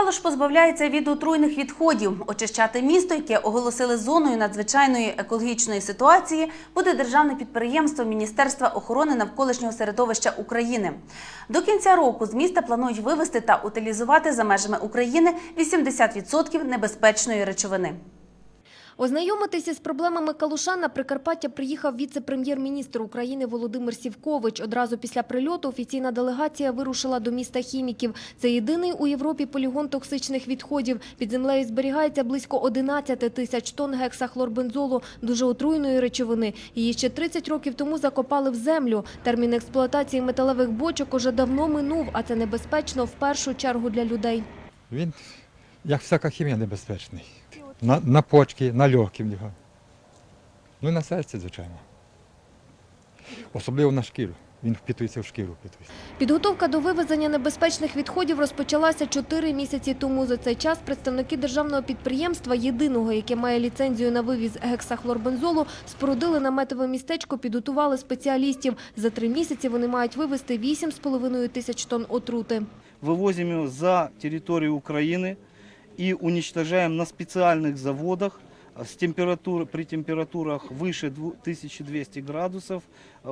Калуш позбавляється від отруйних відходів. Очищати місто, яке оголосили зоною надзвичайної екологічної ситуації, буде державне підприємство Міністерства охорони навколишнього середовища України. До кінця року з міста планують вивезти та утилізувати за межами України 80% небезпечної речовини. Ознайомитися з проблемами Калуша на Прикарпаття приїхав віце-прем'єр-міністр України Володимир Сівкович. Одразу після прильоту офіційна делегація вирушила до міста Хіміків. Це єдиний у Європі полігон токсичних відходів. Під землею зберігається близько 11 тисяч тонн гексахлорбензолу, дуже отруйної речовини. Її ще 30 років тому закопали в землю. Термін експлуатації металевих бочок уже давно минув, а це небезпечно в першу чергу для людей. Він, як всяка хімія, небезпечний. На почки, на легкі в нього. Ну і на серце, звичайно. Особливо на шкіру. Він впитується в шкіру. Підготовка до вивезення небезпечних відходів розпочалася 4 місяці тому. За цей час представники державного підприємства, єдиного, яке має ліцензію на вивіз гексахлорбензолу, спорудили наметове містечко, підготували спеціалістів. За 3 місяці вони мають вивезти 8,5 тисяч тонн отрути. Вивозимо його за територію України и уничтожаем на специальных заводах при температурах выше 1200 градусов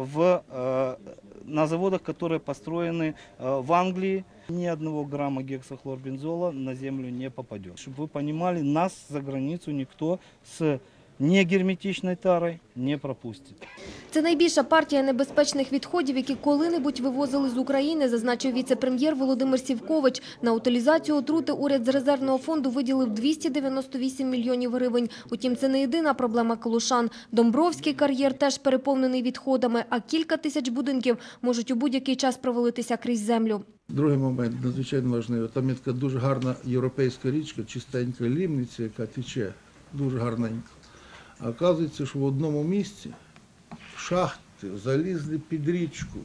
на заводах, которые построены в Англии. Ни одного грамма гексахлорбензола на землю не попадет. Чтобы вы понимали, нас за границу никто с негерметичною тарою не пропустить. Це найбільша партія небезпечних відходів, які коли-небудь вивозили з України, зазначив віце-прем'єр Володимир Сівкович. На утилізацію отрути уряд з резервного фонду виділив 298 мільйонів гривень. Утім, це не єдина проблема калушан. Домбровський кар'єр теж переповнений відходами, а кілька тисяч будинків можуть у будь-який час провалитися крізь землю. Другий момент надзвичайно важливий. Там є така дуже гарна європейська річка, чистенька Лімниця, яка тече, дуже гарненько. А оказується, що в одному місці шахти залізли під річку.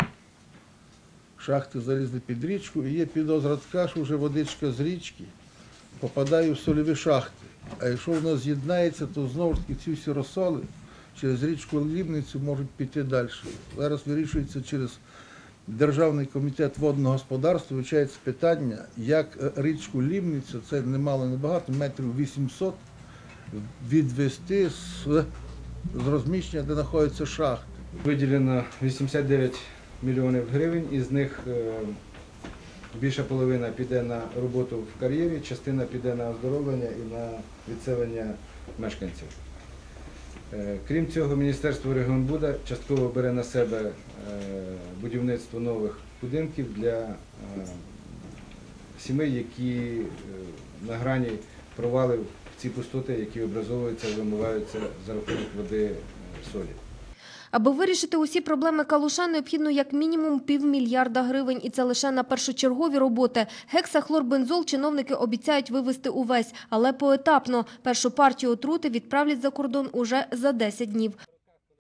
Шахти залізли під річку і є підозра така, що вже водичка з річки попадає в сольові шахти. А якщо воно з'єднається, то знову ж таки ці всі розсоли через річку Лімницю можуть піти далі. Зараз вирішується через Державний комітет водного господарства, вивчається питання, як річку Лімницю, це немало небагато, метрів 800, відвести з розміщення, де знаходяться шахти. Виділено 89 мільйонів гривень, із них більша половина піде на роботу в кар'єрі, частина піде на оздоровлення і на відселення мешканців. Крім цього, Міністерство регіонбуду частково бере на себе будівництво нових будинків для сімей, які на грані провалів ці пустоти, які образовуються, вимиваються за рахунок води солі. Аби вирішити усі проблеми Калуша, необхідно як мінімум півмільярда гривень. І це лише на першочергові роботи. Гексахлорбензол чиновники обіцяють вивезти увесь, але поетапно. Першу партію отрути відправлять за кордон уже за 10 днів.